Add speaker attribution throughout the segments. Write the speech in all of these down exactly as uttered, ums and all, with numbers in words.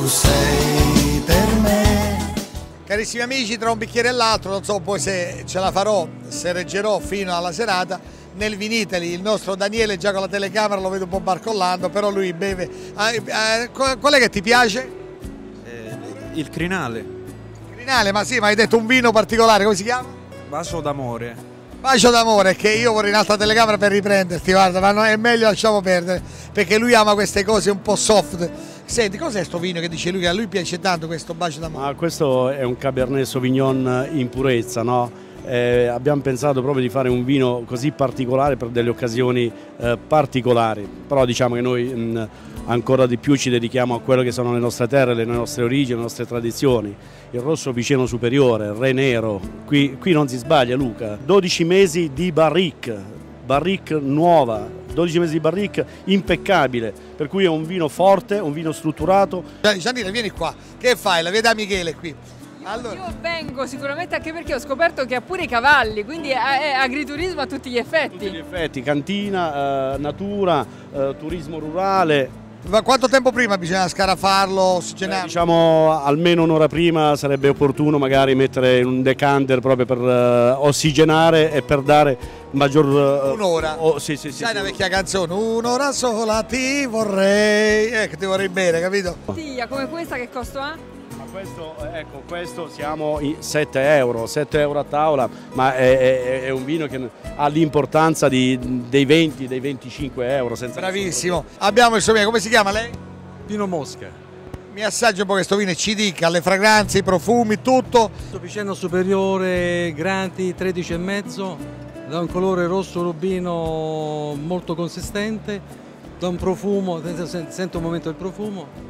Speaker 1: sei per me.
Speaker 2: Carissimi amici, tra un bicchiere e l'altro, non so poi se ce la farò, se reggerò fino alla serata, nel Vinitaly il nostro Daniele già con la telecamera lo vedo un po' barcollando, però lui beve. Ah, eh, qual è che ti piace?
Speaker 3: Eh, il Crinale.
Speaker 2: Crinale, ma sì, ma hai detto un vino particolare, come si chiama?
Speaker 3: Vaso d'amore.
Speaker 2: Bacio d'amore, che io vorrei in alta telecamera per riprenderti, guarda, ma no, è meglio lasciamo perdere, perché lui ama queste cose un po' soft. Senti, cos'è sto vino che dice lui che a lui piace tanto questo bacio d'amore?
Speaker 4: Ma questo è un Cabernet Sauvignon in purezza, no? Eh, abbiamo pensato proprio di fare un vino così particolare per delle occasioni eh, particolari, però diciamo che noi mh, ancora di più ci dedichiamo a quello che sono le nostre terre, le nostre origini, le nostre tradizioni. Il rosso Piceno Superiore, Re Nero, qui, qui non si sbaglia Luca, dodici mesi di barrique, barrique nuova, dodici mesi di barrique impeccabile, per cui è un vino forte, un vino strutturato.
Speaker 2: Giannina, vieni qua, che fai? La vede Michele qui. Allora.
Speaker 5: Io vengo sicuramente anche perché ho scoperto che ha pure i cavalli, quindi è agriturismo a tutti gli effetti.
Speaker 4: A tutti gli effetti, cantina, eh, natura, eh, turismo rurale.
Speaker 2: Ma quanto tempo prima bisogna scarafarlo, ossigenarlo?
Speaker 4: Eh, diciamo almeno un'ora prima sarebbe opportuno magari mettere un decanter proprio per uh, ossigenare e per dare maggior... Uh,
Speaker 2: un'ora?
Speaker 4: Oh, sì, sì, sì,
Speaker 2: sai
Speaker 4: sì,
Speaker 2: una vecchia canzone, un'ora sola ti vorrei, ecco ti vorrei bene, capito?
Speaker 5: Bottiglia come questa che costo ha?
Speaker 4: Questo, ecco, questo siamo in sette euro, sette euro a tavola, ma è, è, è un vino che ha l'importanza dei venti, dei venticinque euro. Senza
Speaker 2: Bravissimo. Abbiamo il suo vino, come si chiama lei?
Speaker 3: Pino Mosca.
Speaker 2: Mi assaggio un po' questo vino e ci dica le fragranze, i profumi, tutto.
Speaker 6: Piceno Superiore, Grati, tredici e mezzo, da un colore rosso rubino molto consistente, da un profumo, sento un momento il profumo.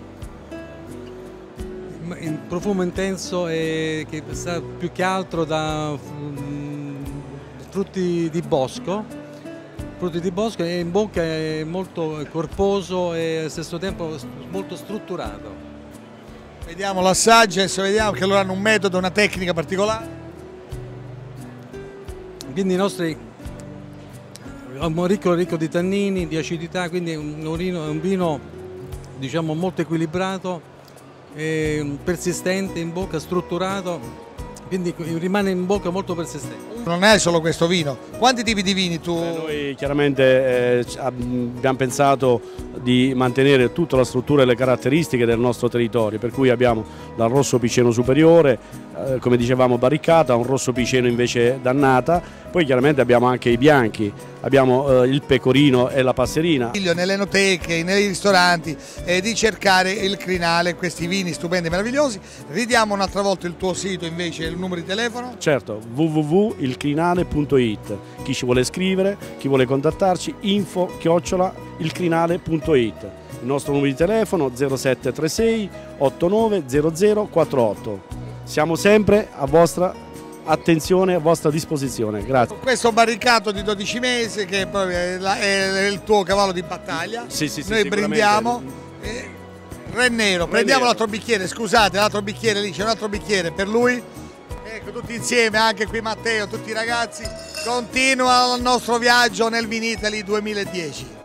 Speaker 6: Il profumo intenso e che sa più che altro da mm, frutti di bosco, frutti di bosco e in bocca è molto corposo e allo stesso tempo molto strutturato.
Speaker 2: Vediamo l'assaggio, adesso vediamo che loro hanno un metodo, una tecnica particolare.
Speaker 6: Quindi i nostri è un ricco, ricco di tannini, di acidità, quindi è un, urino, è un vino diciamo molto equilibrato, persistente in bocca, strutturato, quindi rimane in bocca molto persistente.
Speaker 2: Non è solo questo vino, quanti tipi di vini tu?
Speaker 4: Beh, noi chiaramente eh, abbiamo pensato di mantenere tutta la struttura e le caratteristiche del nostro territorio, per cui abbiamo dal rosso Piceno Superiore, eh, come dicevamo barricata, un rosso Piceno invece dannata, poi chiaramente abbiamo anche i bianchi, abbiamo eh, il pecorino e la passerina.
Speaker 2: Nelle enoteche, nei ristoranti, eh, di cercare il Crinale, questi vini stupendi e meravigliosi. Ridiamo un'altra volta il tuo sito invece, il numero di telefono?
Speaker 4: Certo, w w w punto il crinale punto it, chi ci vuole scrivere, chi vuole contattarci, info chiocciola il crinale punto it. Il nostro numero di telefono zero sette tre sei otto nove zero zero quattro otto. Siamo sempre a vostra attenzione, a vostra disposizione. Grazie.
Speaker 2: Questo barricato di dodici mesi che proprio è, la, è il tuo cavallo di battaglia.
Speaker 4: Sì, sì, sì,
Speaker 2: noi brindiamo. Eh, Re Nero,
Speaker 4: Re
Speaker 2: prendiamo
Speaker 4: Nero.
Speaker 2: l'altro bicchiere, scusate, l'altro bicchiere lì, c'è un altro bicchiere per lui. Ecco, tutti insieme, anche qui Matteo, tutti i ragazzi. Continua il nostro viaggio nel Vinitaly duemiladieci.